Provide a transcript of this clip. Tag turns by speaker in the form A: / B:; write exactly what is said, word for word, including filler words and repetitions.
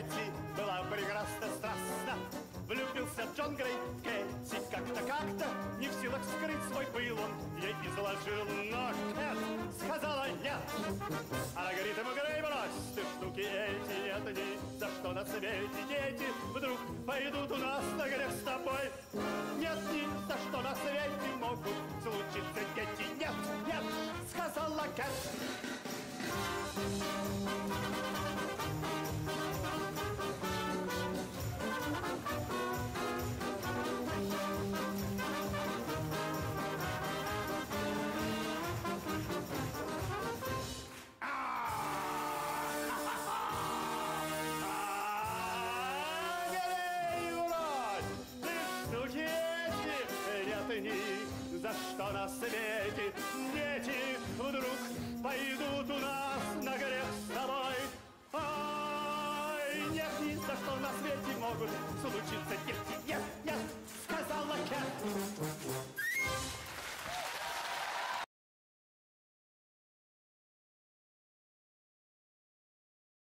A: Кэти была прекрасна, страстна. Влюбился Джон Грей в Кэти как-то, как-то не в силах скрыть свой пыл, он ей изложил. Но Кэт сказала нет. Она говорит ему: Грей, брось ты штуки эти, это ни за что на свете. Дети вдруг пойдут у нас на грех с тобой. Нет, ни за что на свете могут случиться дети. Нет, нет, сказала Кэт. Ни за что на свете дети вдруг пойдут у нас на грех с тобой. Ай, нет, ни за что на свете могут случиться дети. Нет, нет, сказала Кэт.